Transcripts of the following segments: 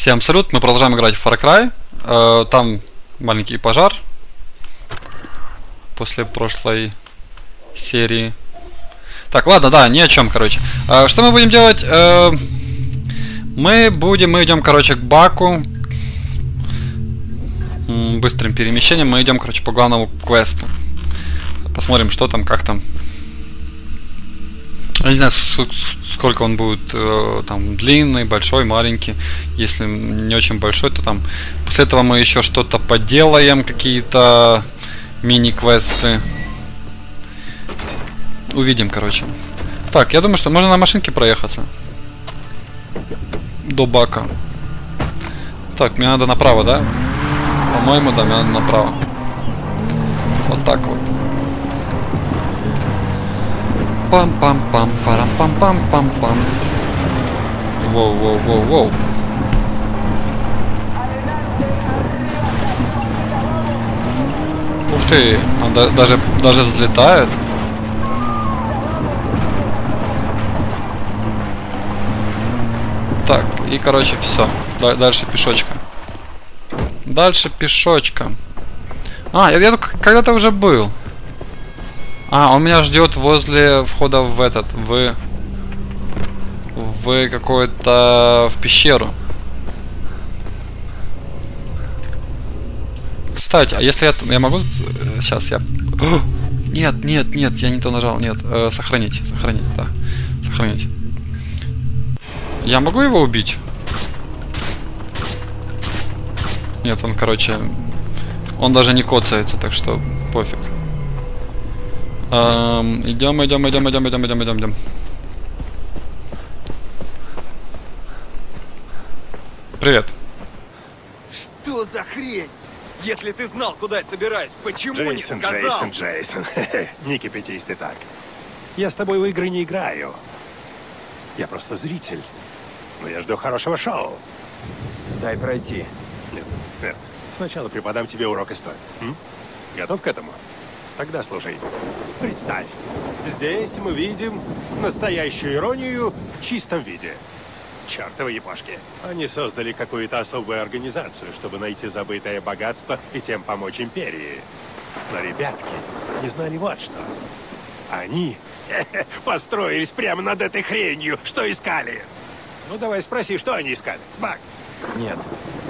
Всем салют, мы продолжаем играть в Far Cry. Там маленький пожар после прошлой серии. Так, ладно, да, ни о чем, короче. Что мы будем делать? Мы идем, короче, к баку. Быстрым перемещением мы идем, короче, по главному квесту. Посмотрим, что там, как там. Я не знаю, сколько он будет там длинный, большой, маленький. Если не очень большой, то там после этого мы еще что-то поделаем, какие-то мини-квесты. Увидим, короче. Так, я думаю, что можно на машинке проехаться до бака. Так, мне надо направо, да? По-моему, да, мне надо направо. Вот так вот. Пам-пам-пам, парам-пам-пам-пам-пам. Воу-воу-воу-воу. Ух ты, он даже взлетает. Так, и короче все. Дальше пешочка. Дальше пешочка. Я тут когда-то уже был. Он меня ждет возле входа в в какое-то в пещеру. Кстати, а если я могу сейчас я... Нет, я не то нажал. Нет, сохранить, да. Сохранить. Я могу его убить? Нет, он, короче, он даже не коцается, так что пофиг. Идем. Привет. Что за хрень? Если ты знал, куда я собираюсь, почему не сказал? Джейсон. Не кипятись ты так. Я с тобой в игры не играю. Я просто зритель. Но я жду хорошего шоу. Дай пройти. Нет. Сначала преподам тебе урок истории. Готов к этому? Тогда слушай. Представь, здесь мы видим настоящую иронию в чистом виде. Чёртовы япошки. Они создали какую-то особую организацию, чтобы найти забытое богатство и тем помочь империи. Но ребятки не знали вот что. Они построились прямо над этой хренью, что искали. Ну давай спроси, что они искали, Бак? Нет.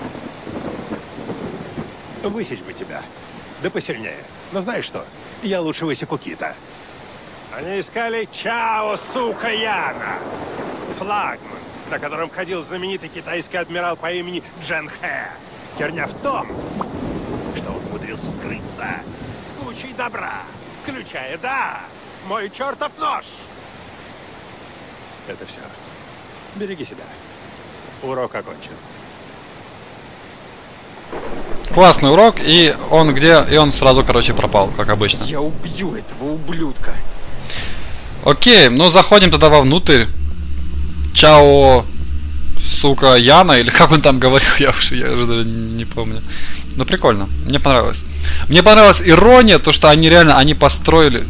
Высечь бы тебя. Да посильнее. Но знаешь что? Я лучше высеку кита. Они искали Чао Сукаяна. Флагман, на котором ходил знаменитый китайский адмирал по имени Джен Хэ. Херня в том, что он умудрился скрыться с кучей добра, включая, мой чертов нож. Это все. Береги себя. Урок окончен. Классный урок, и он сразу, короче, пропал, как обычно. Я убью этого ублюдка. Окей, ну заходим тогда вовнутрь. Чао, сука, Яна, или как он там говорил, я уже даже не помню. Ну прикольно, мне понравилось. Мне понравилась ирония, то что они реально, они построили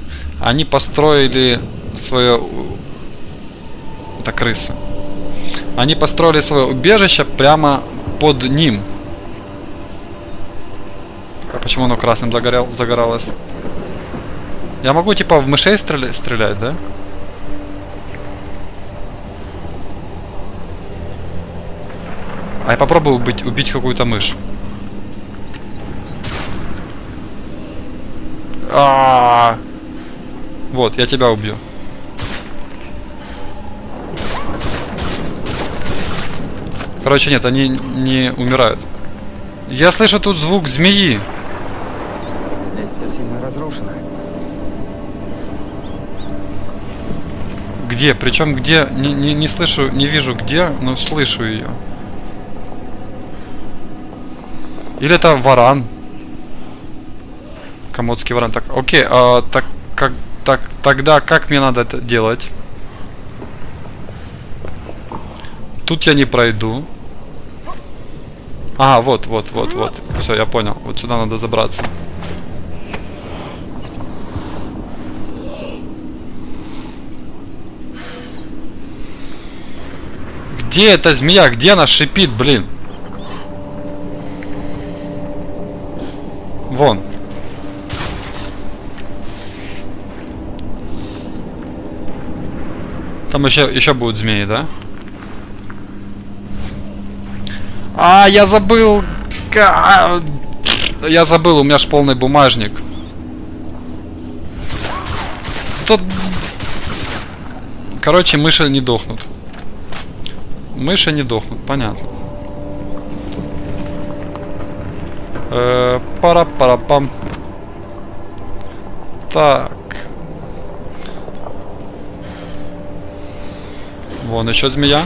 свое... Это крыса. Они построили свое убежище прямо под ним. А почему оно красным загоралось? Я могу типа в мышей стрелять, да? А я попробую убить какую-то мышь. Вот, я тебя убью. Короче, нет, они не умирают. Я слышу тут звук змеи. Здесь все сильно разрушено. Где? Причем где? Не слышу, не вижу где, но слышу ее. Или это варан? Комодский варан. Так, окей, тогда как мне надо это делать? Тут я не пройду. Вот. Все, я понял. Вот сюда надо забраться. Где эта змея? Где она шипит, блин? Вон. Там еще будут змеи, да? А, я забыл. Я забыл, у меня ж полный бумажник. Тут... Короче, мыши не дохнут. Мыши не дохнут, понятно. Пара-пара-пам. Так. Вон еще змея.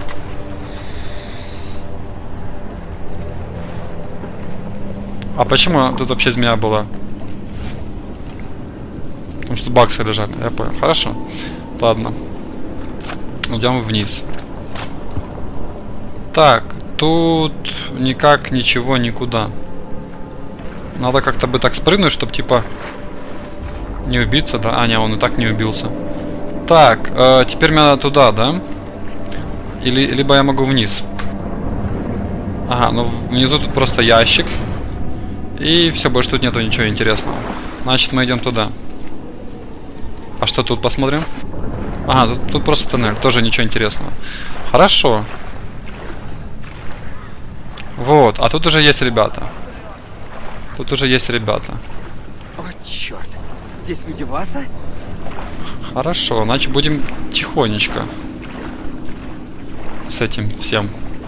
А почему тут вообще змея была? Потому что баксы лежали, я понял. Хорошо. Ладно. Идем вниз. Так, тут никак ничего никуда. Надо как-то бы так спрыгнуть, чтобы типа не убиться, да? А, не, он и так не убился. Так, теперь мне надо туда, да? Либо я могу вниз. Ага, ну внизу тут просто ящик. И все, больше тут нету ничего интересного. Значит, мы идем туда. А что тут посмотрим? Ага, тут просто тоннель, тоже ничего интересного. Хорошо. Вот, а тут уже есть ребята. Тут уже есть ребята. О, черт. Здесь люди Васа? Хорошо, значит будем тихонечко с этим всем.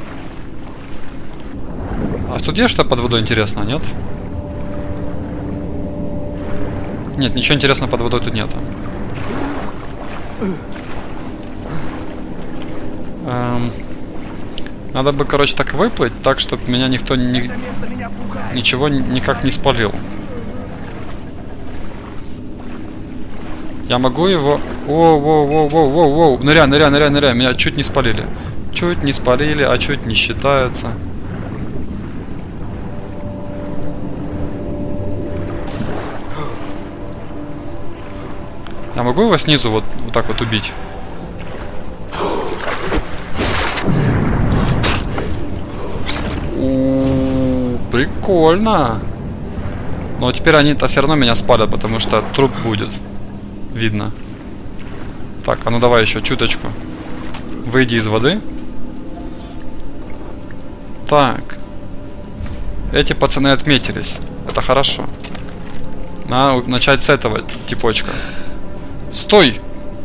А тут есть что под водой интересно, нет? Нет, ничего интересного под водой тут нету. Надо бы, короче, так выплыть, так, чтобы меня никто ничего никак не спалил. Я могу его... Воу. Ныряй. Меня чуть не спалили. Чуть не спалили, а чуть не считается. Я могу его снизу вот так вот убить? Прикольно. Но теперь они-то все равно меня спалят, потому что труп будет. Видно. Так, а ну давай еще чуточку. Выйди из воды. Так. Эти пацаны отметились. Это хорошо. Надо начать с этого типочка. Стой!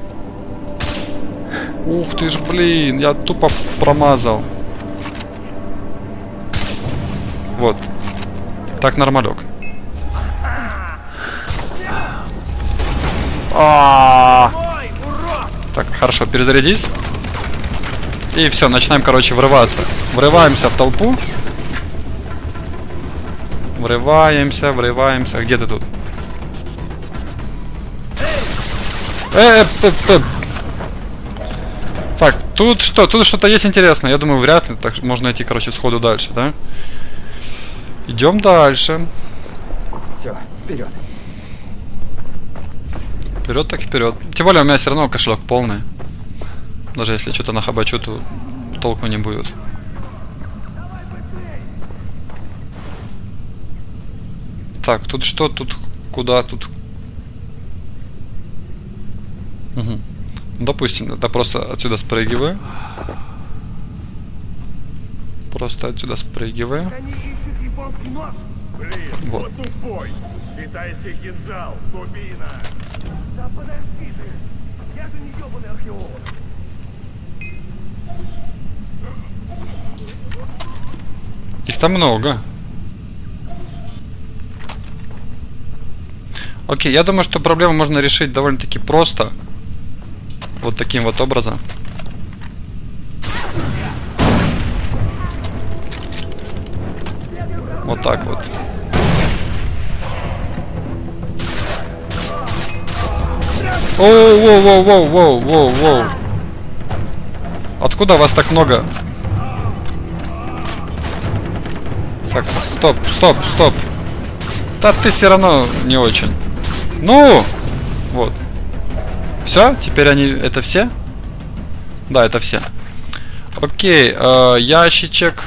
Ух ты ж, блин, я тупо промазал. Вот. Так, нормалек. Так, хорошо, перезарядись. И все, начинаем, короче, врываться. Врываемся в толпу. Врываемся. Где ты тут? Так, тут что? Тут что-то есть интересное. Я думаю, вряд ли. Так можно идти, короче, сходу дальше, да? Идем дальше. Все, вперед. Вперед так вперед. Тем более у меня все равно кошелек полный. Даже если что-то нахабачу, то толку не будет. Так, тут что? Тут куда? Тут. Угу. Допустим, это просто отсюда спрыгиваю. Просто отсюда спрыгиваю. Вот. Китайский кинжал, дубина. Да подожди ты, я же не ёбаный археолог. Их там много. Окей, я думаю, что проблему можно решить довольно-таки просто. Вот таким вот образом. Вот так вот. Воу. Откуда вас так много? Так, стоп. Да ты все равно не очень. Ну! Вот. Все? Теперь они... Это все? Да, это все. Окей, ящичек.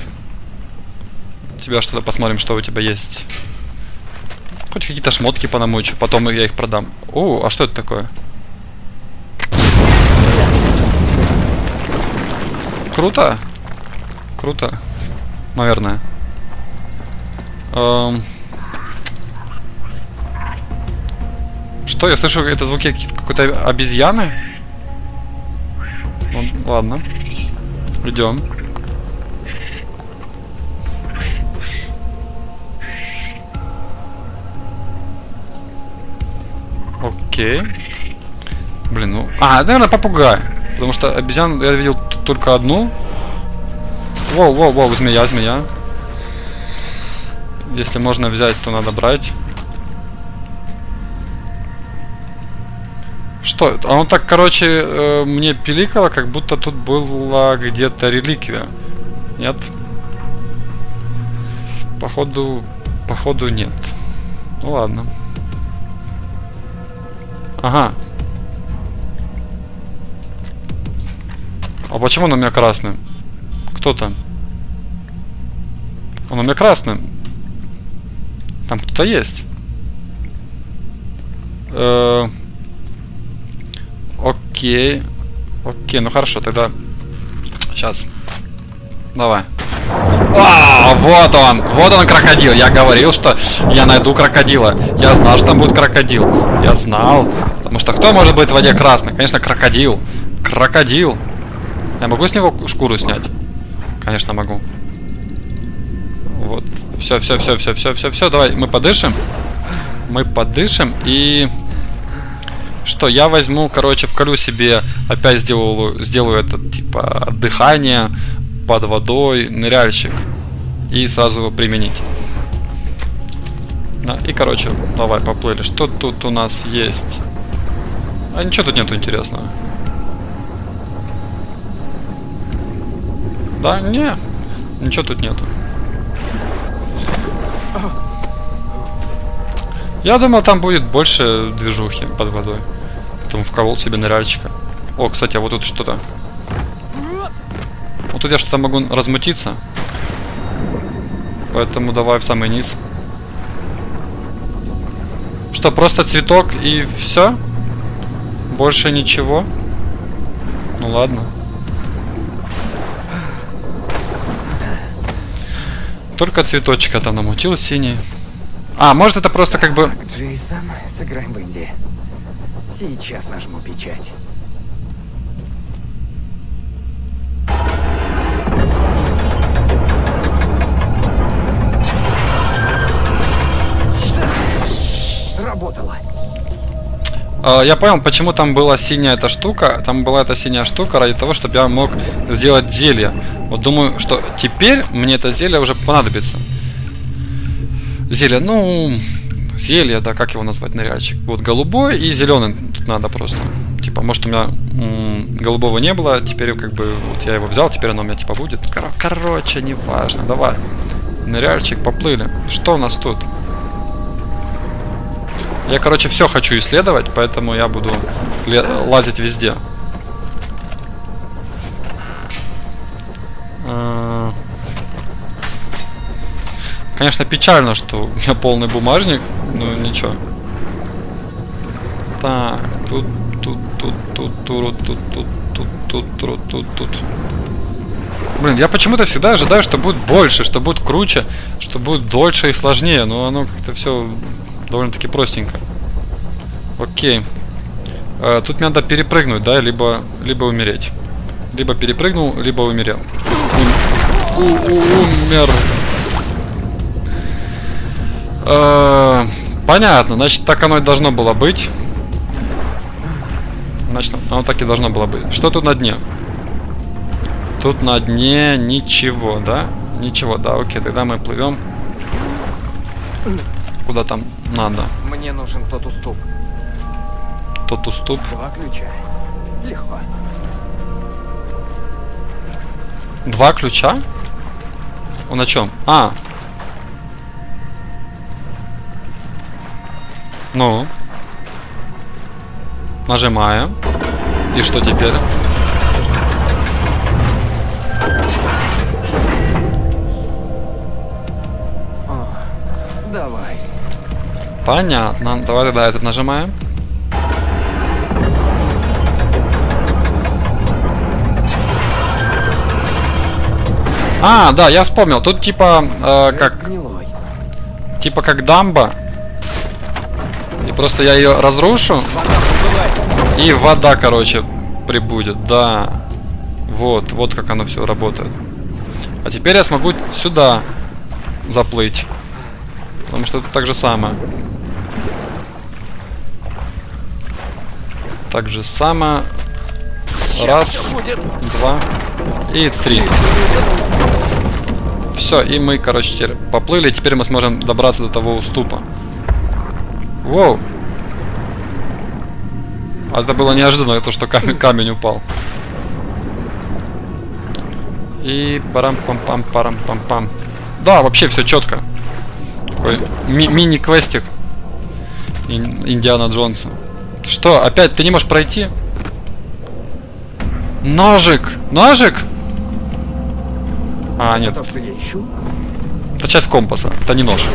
У тебя что-то посмотрим, что у тебя есть. Хоть какие-то шмотки понамочу, потом я их продам. О, а что это такое? Круто. Круто. Наверное. Что, я слышу, это звуки какой-то обезьяны? Ну, ладно. Идем. Окей. Блин, ну... А, наверное, попугай. Потому что обезьян я видел только одну. Воу, змея. Если можно взять, то надо брать. Что? Оно так, короче, мне пиликало, как будто тут была где-то реликвия. Нет? Походу нет. Ну ладно. Ага. А почему он у меня красным? Кто там? Он у меня красным. Там кто-то есть. Окей. Окей, ну хорошо, тогда... Сейчас. Давай. А, вот он! Вот он, крокодил! Я говорил, что я найду крокодила. Я знал, что там будет крокодил. Я знал. Потому что кто может быть в воде красный? Конечно, крокодил. Крокодил. Я могу с него шкуру снять? Конечно, могу. Вот. Все. Давай, мы подышим. Мы подышим и... Что, я возьму, короче, вколю себе, опять сделаю это, типа, дыхание под водой, ныряльщик. И сразу его применить. Да, и, короче, давай, поплыли. Что тут у нас есть? А ничего тут нету интересного. Да, не, ничего тут нету. Я думал, там будет больше движухи под водой. Потом вколол себе ныряльщика. О, кстати, а вот тут что-то. Вот тут я что-то могу размутиться. Поэтому давай в самый низ. Что, просто цветок и все? Больше ничего? Ну ладно. Только цветочек там намутил синий. А, может это просто как бы... Джейсон, сыграем в Инди. Сейчас нажму печать. Работала. Я понял, почему там была синяя эта штука. Там была эта синяя штука ради того, чтобы я мог сделать зелье. Вот думаю, что теперь мне это зелье уже понадобится. Зелье, ну... Зелье, да, как его назвать, ныряльщик. Вот голубой и зеленый тут надо просто. Типа, может у меня голубого не было, теперь как бы вот я его взял, теперь оно у меня типа будет. Короче, неважно, давай. Ныряльщик, поплыли. Что у нас тут? Я, короче, все хочу исследовать, поэтому я буду лазить везде. Конечно, печально, что у меня полный бумажник, но ничего. Так, тут. Блин, я почему-то всегда ожидаю, что будет больше, что будет круче, что будет дольше и сложнее, но оно как-то все довольно-таки простенько. Окей. Тут мне надо перепрыгнуть, да, либо умереть. Либо перепрыгнул, либо умерел. Умер. Понятно, значит, так оно и должно было быть. Значит, оно так и должно было быть. Что тут на дне? Тут на дне ничего, да? Ничего, да, окей, тогда мы плывем. Куда там надо? Мне нужен тот уступ. Тот уступ. 2 ключа. Легко. 2 ключа? Он о чем? А. Ну. Нажимаем. И что теперь? Понятно. Давай тогда этот нажимаем. А, да, я вспомнил. Тут типа типа как дамба. И просто я ее разрушу. И вода, короче, прибудет. Да. Вот как оно все работает. А теперь я смогу сюда заплыть. Потому что тут так же самое. Так же самое. Раз, два и три. Все, и мы, короче, теперь поплыли. Теперь мы сможем добраться до того уступа. Воу. А это было неожиданно, то, что камень упал. И парам-пам-пам-парам-пам-пам. Да, вообще все четко. Такой мини-квестик Индиана Джонса. Что, опять ты не можешь пройти? Ножик! Ножик! А, нет. Это часть компаса, это не нож.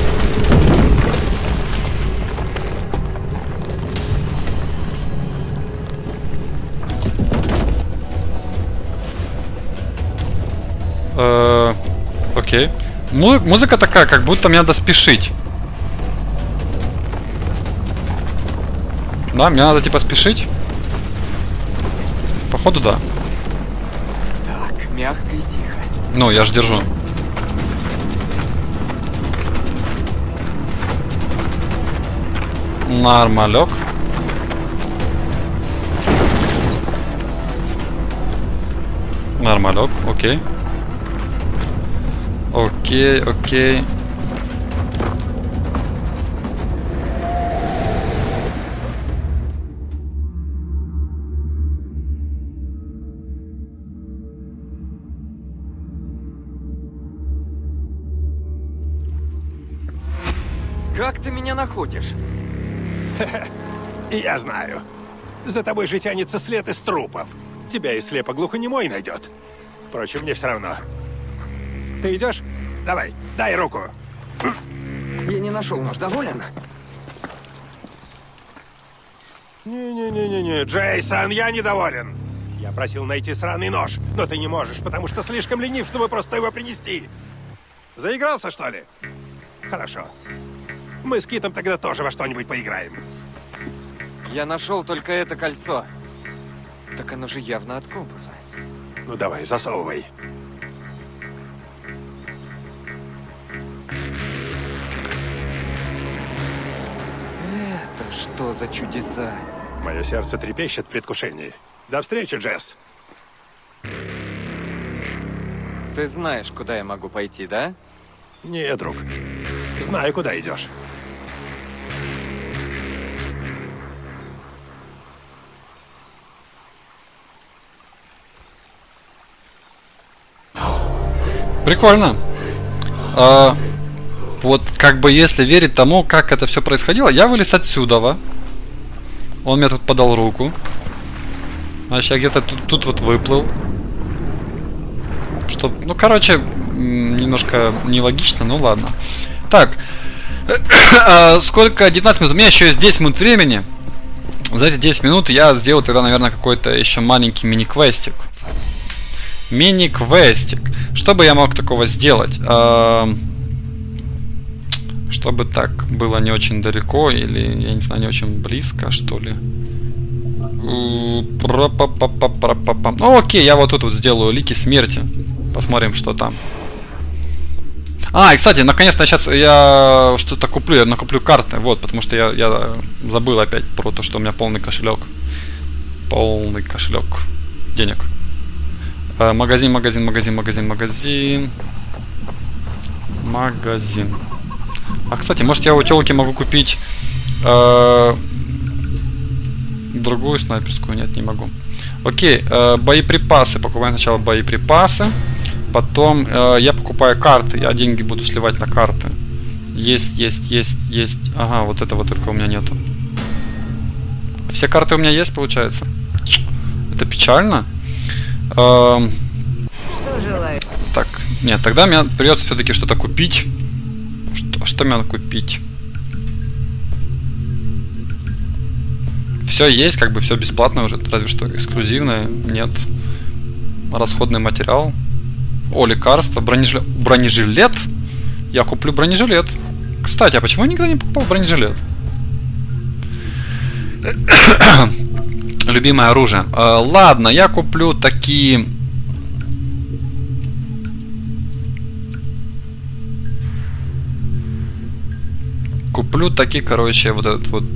Окей. Музыка такая, как будто мне надо спешить. Да, мне надо типа спешить. Походу, да. Так, мягко и тихо. Ну, я же держу. Нормалек. Нормалек, окей. Окей, окей. Как ты меня находишь? Я знаю. За тобой же тянется след из трупов. Тебя и слепо-глухонемой найдет. Впрочем, мне все равно. Ты идешь? Давай, дай руку. Я не нашел нож, доволен? Не-не-не-не, Джейсон, я недоволен. Я просил найти сраный нож, но ты не можешь, потому что слишком ленив, чтобы просто его принести. Заигрался, что ли? Хорошо. Мы с Китом тогда тоже во что-нибудь поиграем. Я нашел только это кольцо. Так оно же явно от компаса. Ну давай, засовывай. Это что за чудеса? Мое сердце трепещет в предвкушении. До встречи, Джесс. Ты знаешь, куда я могу пойти, да? Не, друг. Знаю, куда идешь. Прикольно. Вот как бы если верить тому, как это все происходило, я вылез отсюда. Он мне тут подал руку. Значит, я где-то тут вот выплыл. Что, ну, короче, немножко нелогично, ну ладно. Так. Сколько? 19 минут. У меня еще есть 10 минут времени. За эти 10 минут я сделаю тогда, наверное, какой-то еще маленький мини-квестик. Мини-квестик. Что бы я мог такого сделать? Чтобы так было не очень далеко или, я не знаю, не очень близко, что ли. Ну окей, я вот тут вот сделаю лики смерти. Посмотрим, что там. А, и кстати, наконец-то сейчас я что-то куплю. Я накуплю карты, вот, потому что я забыл опять про то, что у меня полный кошелек. Полный кошелек денег. Магазин. А, кстати, может я у телки могу купить другую снайперскую? Нет, не могу. Окей, боеприпасы. Покупаем сначала боеприпасы. Потом я покупаю карты. Я деньги буду сливать на карты. Есть. Ага, вот этого только у меня нету. Все карты у меня есть, получается? Это печально. Так, нет, тогда мне придется все-таки что-то купить. Что мне надо купить? Все есть, как бы все бесплатно уже, разве что эксклюзивное, нет. Расходный материал. О, лекарство, бронежилет. Я куплю бронежилет. Кстати, а почему я никогда не покупал бронежилет? Любимое оружие. Ладно, я куплю такие... Куплю такие, короче, вот этот вот...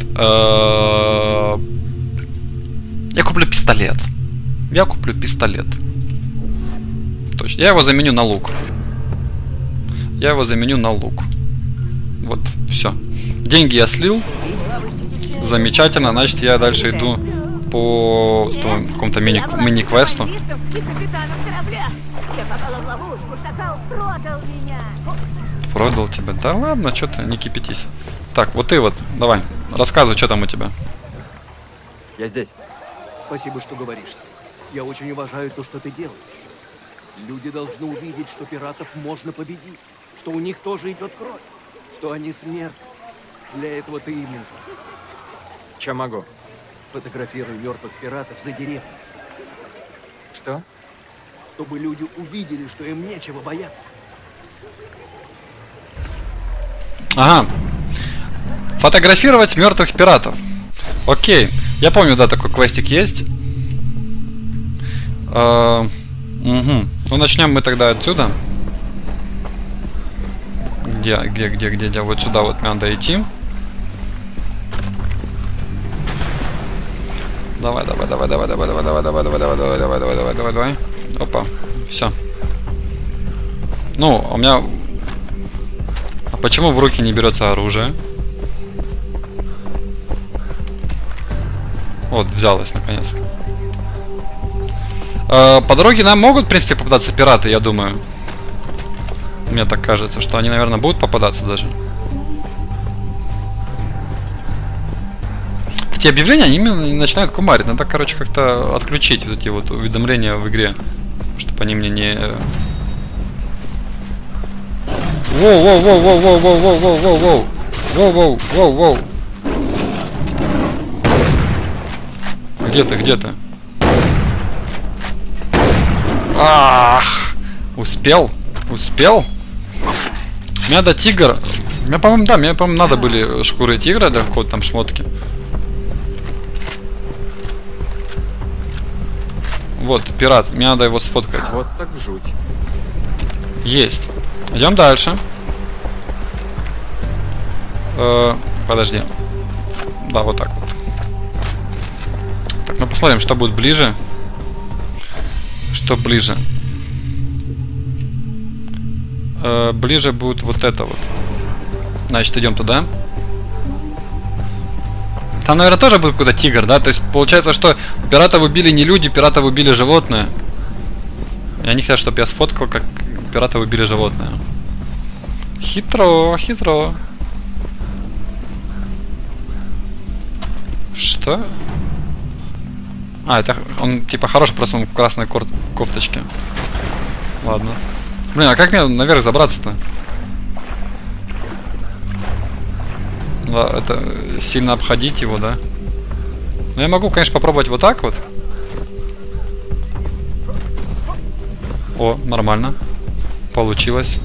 Я куплю пистолет. Я куплю пистолет. Точно. Я его заменю на лук. Я его заменю на лук. Вот, все. Деньги я слил. Замечательно. Значит, я дальше иду по какому-то мини-квесту. Продал тебя? Да ладно, что ты, не кипятись. Так, вот ты вот, давай, рассказывай, что там у тебя. Я здесь. Спасибо, что говоришь. Я очень уважаю то, что ты делаешь. Люди должны увидеть, что пиратов можно победить, что у них тоже идет кровь, что они смертны. Для этого ты им нужен. Чем могу? Фотографируй мертвых пиратов за деревней, Что? чтобы люди увидели, что им нечего бояться. Ага. Фотографировать мертвых пиратов. Окей. Я помню, да, такой квестик есть. Угу. Ну, начнем мы тогда отсюда. Где? Вот сюда вот надо идти. Давай. Опа. Все. Ну, у меня... А почему в руки не берется оружие? Вот, взялось наконец-то. По дороге нам могут, в принципе, попадаться пираты, я думаю. Мне так кажется, что они, наверное, будут попадаться даже. Эти объявления, они начинают кумарить. Надо, короче, как-то отключить вот эти вот уведомления в игре. Чтобы они мне не... Воу. Где ты? Ах! Успел? Мне надо тигр. Мне, по-моему, надо были шкуры тигра для какого-то там шмотки. Вот, пират. Мне надо его сфоткать. Вот так жуть. Есть. Идем дальше. Подожди. Да, вот так вот. Так, ну посмотрим, что будет ближе. Что ближе? Ближе будет вот это вот. Значит, идем туда. Там, наверное, тоже будет какой-то тигр, да? То есть, получается, что пиратов убили не люди, пиратов убили животные. И они хотят, чтобы я сфоткал, как пиратов убили животное. Хитро. Что? А, это он типа хороший, просто он в красной кофточке. Ладно. Блин, а как мне наверх забраться-то? Да, это сильно обходить его, да? Ну, я могу, конечно, попробовать вот так вот. О, нормально. Получилось.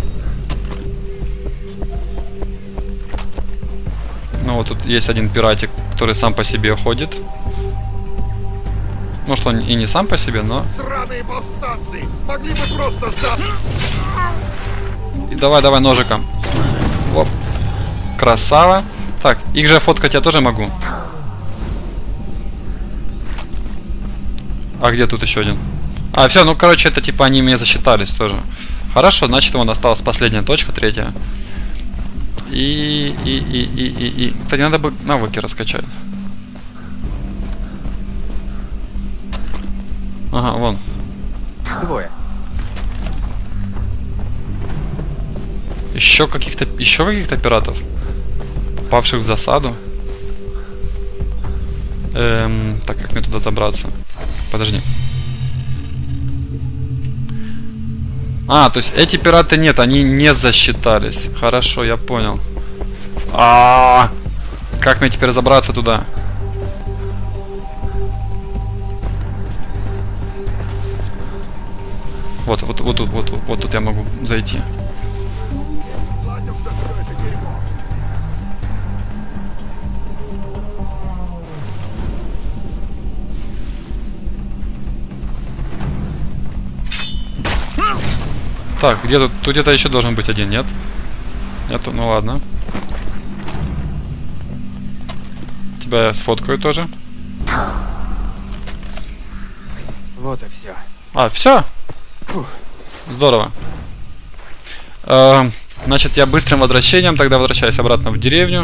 Ну, вот тут есть один пиратик, который сам по себе ходит. Может, он и не сам по себе, но... Сраные повстанцы! Могли бы просто сдаться! И давай ножиком. Оп. Красава. Так, их же фоткать я тоже могу. А где тут еще один? А, все, ну, короче, это типа они мне засчитались тоже. Хорошо, значит, вон осталась последняя точка, третья. Кстати, надо бы навыки раскачать. Ага, вон. Двое. Еще каких-то пиратов, попавших в засаду. Так, как мне туда забраться? Подожди. А, то есть эти пираты нет, они не засчитались. Хорошо, я понял. Как мне теперь забраться туда? Вот тут я могу зайти. Так, где тут? Тут где-то еще должен быть один, нет? Нету, ну ладно. Тебя я сфоткаю тоже. Вот и все. А, все? Здорово. Значит, я быстрым возвращением тогда возвращаюсь обратно в деревню.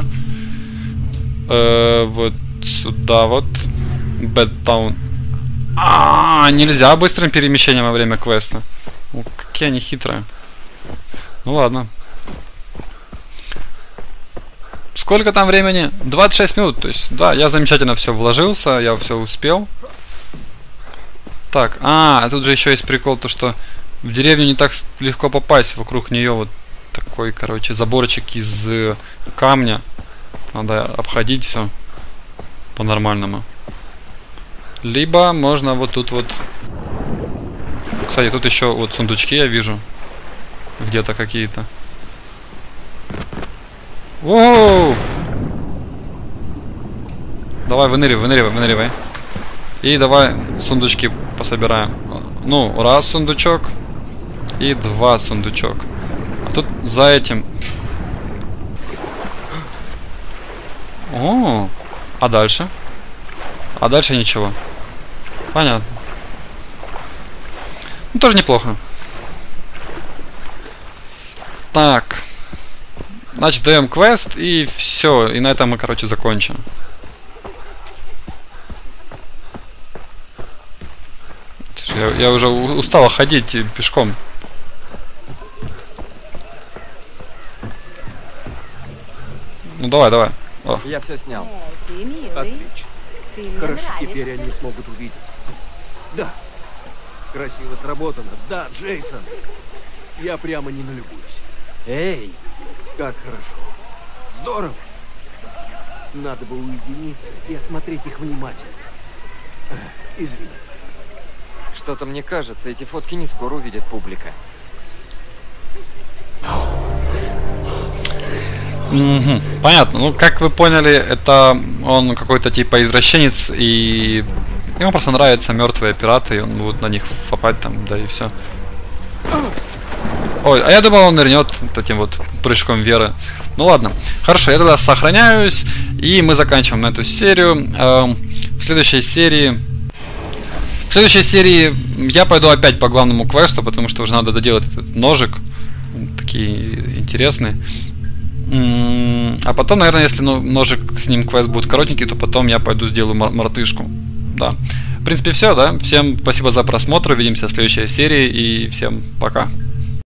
Вот сюда вот. Бэдтаун. Нельзя быстрым перемещением во время квеста. Какие они хитрые. Ну ладно. Сколько там времени? 26 минут. То есть, да, я замечательно все вложился, я все успел. Так, тут же еще есть прикол, то что в деревню не так легко попасть. Вокруг нее вот такой, короче, заборчик из камня. Надо обходить все по-нормальному. Либо можно вот тут вот. Кстати, тут еще вот сундучки я вижу. Где-то какие-то. Воу! Давай, выныривай. И давай сундучки пособираем. Ну, раз сундучок. И два сундучок. А тут за этим. О, а дальше? А дальше ничего. Понятно. Ну, тоже неплохо. Так. Значит, даем квест и все. И на этом мы, короче, закончим. Я уже устал ходить пешком. Ну давай. О. Я все снял. Ты милый. Отлично. Ты мне Хорошо, нравишься. теперь они смогут увидеть. Да. Красиво сработано. Да, Джейсон. Я прямо не налюбуюсь. Эй, Как хорошо. Здорово. Надо бы уединиться и осмотреть их внимательно. Извини. что-то мне кажется, эти фотки не скоро увидит публика. Понятно. Ну, как вы поняли, это он какой-то типа извращенец, и ему просто нравятся мертвые пираты, и он будет на них фапать там, да и все. Ой, а я думал, он нырнет таким вот прыжком веры. Ну ладно. Хорошо, я тогда сохраняюсь, и мы заканчиваем эту серию. В следующей серии я пойду опять по главному квесту, потому что уже надо доделать этот ножик. Такие интересные. А потом, наверное, если ножик с ним квест будет коротенький, то потом я пойду сделаю мартышку. Да. В принципе, все, да? Всем спасибо за просмотр. Увидимся в следующей серии и всем пока.